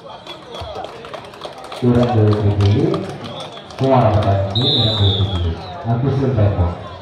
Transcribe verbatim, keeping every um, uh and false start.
இரண்டு வெற்றி புள்ளி குமாரப்பட்டாணிக்கு இரண்டு வெற்றி புள்ளி. Official time out.